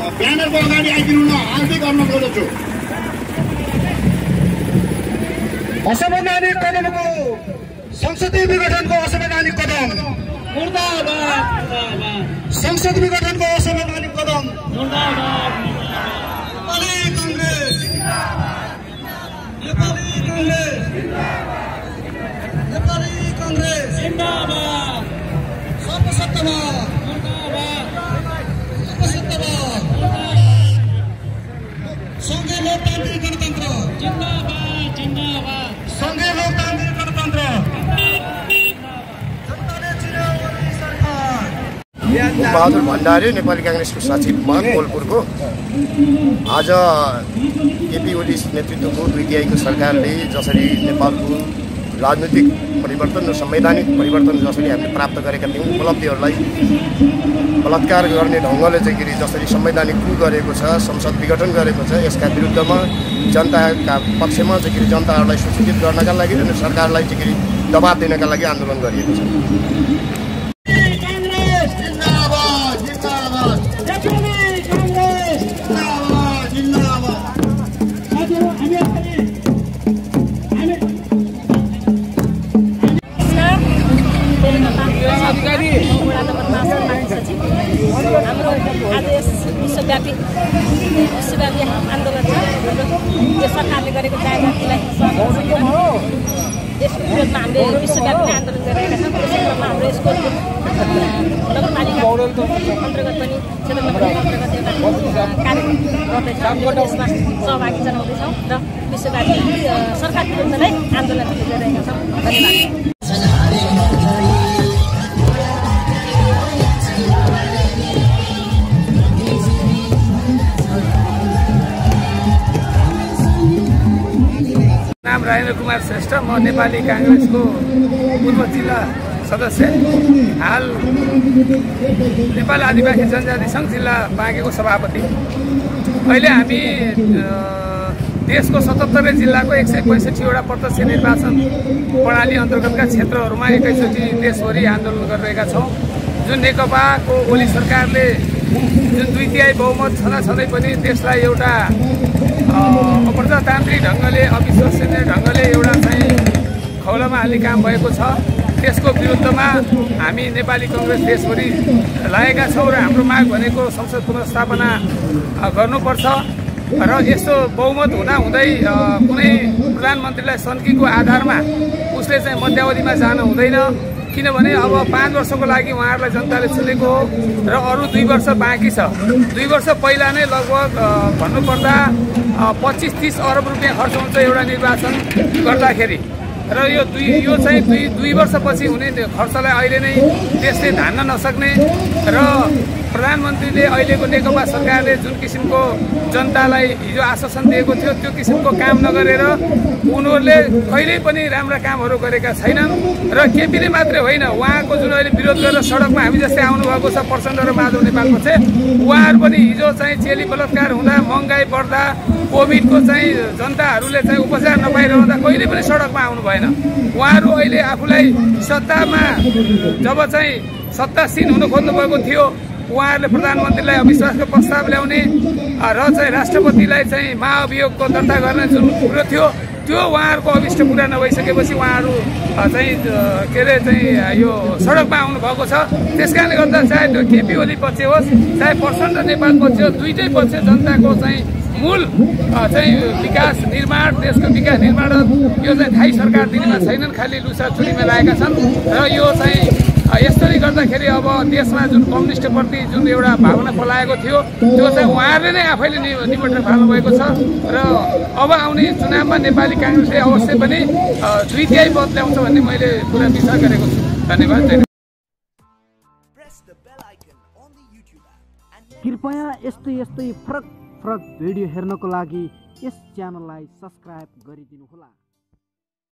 ब्यानरको अगाडि आइदिनु न, हार्दिक अनुरोध गर्दछु। असंवैधानिक कदमको संसदीय विघटनको असंवैधानिक कदम मुर्दाबाद, संसद विघटनको असंवैधानिक कदम मुर्दाबाद। नेपाली कांग्रेस जिंदाबाद, सर्वसत्तामा संघीय लोकतान्त्रिक गणतन्त्र जिंदाबाद, जिंदाबाद, संघीय लोकतान्त्रिक गणतन्त्र। बहादुर भण्डारी नेपाली कांग्रेसको सचिव मकवानपुरको आज केपी ओली नेतृत्वको द्वितीयको सरकारले जसरी नेपालको राजनीतिक परिवर्तन र संवैधानिक परिवर्तन जसरी हामीले प्राप्त गरेका थियौँ, उपलब्धिहरूलाई बलात्कार गर्ने ढङ्गले चाहिँ जसरी संवैधानिक कु गरेको छ, संसद विघटन गरेको छ, यसका विरुद्धमा जनताका पक्षमा चाहिँ जनताहरूलाई सूचित गर्नका लागि र सरकारलाई चाहिँ दबाब दिनका लागि आन्दोलन गरिएको छ। हाम्रो आज यस विश्वव्यापी आन्दोलन छ। यो सरकारले गरेको जायजातीलाई यसको विरोधमा हामीले विश्वव्यापी आन्दोलन गरिरहेका छौँ। यस क्रममा हाम्रो यसको नगरपालिका अन्तर्गत पनि क्षेत्रमा पनि अन्तर्गत एउटा कार्यक्रम गर्दैछौँ, यसमा सहभागी जनाउँदैछौँ र विश्वव्यापी सरकार विरुद्धलाई आन्दोलन गरिरहेका छौँ। धन्यवाद। नाम राजेन्द्र कुमार श्रेष्ठ, म नेपाली कांग्रेसको पूर्व जिल्ला सदस्य, हाल नेपाल आदिवासी जनजाति सङ्घ जिल्ला बाँकेको सभापति। अहिले हामी देशको 77 जिल्लाको 165वटा प्रत्यक्ष निर्वाचन प्रणाली अन्तर्गतका क्षेत्रहरूमा एकैचोटि देशभरि आन्दोलन गरिरहेका छौँ। जुन नेकपाको ओली सरकारले जुन द्वितीय बहुमत छँदाछँदै पनि देशलाई एउटा अप्रजातान्त्रिक ढङ्गले, अविश्वसनीय ढङ्गले एउटा चाहिँ खौलामा हाल्ने काम भएको छ। त्यसको विरुद्धमा हामी नेपाली कांग्रेस देशभरि लागेका छौँ र हाम्रो माग भनेको संसद पुनर्स्थापना गर्नुपर्छ र यस्तो बहुमत हुँदाहुँदै कुनै प्रधानमन्त्रीलाई सन्कीको आधारमा उसले चाहिँ मध्यावधिमा जान हुँदैन, किनभने अब 5 वर्षको लागि उहाँहरूलाई जनताले चुनेको हो र अरू 2 वर्ष बाँकी छ। 2 वर्ष पहिला नै लगभग भन्नुपर्दा 25-30 अरब रुपियाँ खर्च हुन्छ एउटा निर्वाचन गर्दाखेरि र यो चाहिँ 2 वर्षपछि हुने खर्चलाई अहिले नै देशले धान्न नसक्ने र प्रधानमन्त्रीले अहिलेको नेकपा सरकारले जुन किसिमको जनतालाई हिजो आश्वासन दिएको थियो त्यो किसिमको काम नगरेर उनीहरूले कहिल्यै पनि राम्रा कामहरू गरेका छैनन् र केपीले मात्रै होइन, उहाँको जुन अहिले विरोध गरेर सडकमा हामी जस्तै आउनुभएको छ प्रचण्ड र माधव नेपालको चाहिँ उहाँहरू पनि हिजो चाहिँ चेली बलात्कार हुँदा, महँगाई बढ्दा, कोभिडको चाहिँ जनताहरूले चाहिँ उपचार नपाइरहँदा कहिले पनि सडकमा आउनु भएन। उहाँहरू अहिले आफूलाई सत्तामा जब चाहिँ सत्तासीन हुन खोज्नु भएको थियो, उहाँहरूले प्रधानमन्त्रीलाई अविश्वासको प्रस्ताव ल्याउने र चाहिँ राष्ट्रपतिलाई चाहिँ महाअभियोगको दर्ता गर्ने जुन कुरो थियो त्यो उहाँहरूको अभिष्ट पुरा नभइसकेपछि उहाँहरू चाहिँ के अरे चाहिँ यो सडकमा आउनु भएको छ। त्यसकारणले गर्दा चाहे त्यो केपी ओली पक्ष होस् चाहे प्रचण्ड नेपाल पक्ष होस्, दुईटै पक्ष जनताको चाहिँ मूल चाहिँ विकास निर्माण, देशको विकास निर्माण यो चाहिँ थाई सरकार दिनमा छैनन्, खालि लुसाचुरीमा लागेका छन् र यो चाहिँ यसरी गर्दाखेरि अब देशमा जुन कम्युनिस्टप्रति जुन एउटा भावना पलाएको थियो त्यो चाहिँ उहाँहरूले नै आफैले निबटेर फाल्नु भएको छ र अब आउने चुनावमा नेपाली कांग्रेसले अवश्य पनि द्वितीय पद ल्याउँछ भन्ने मैले पुरा विचार गरेको छु। धन्यवाद। कृपया यस्तै फरक भिडियो हेर्नको लागि यस च्यानललाई सब्स्क्राइब गरिदिनुहोला।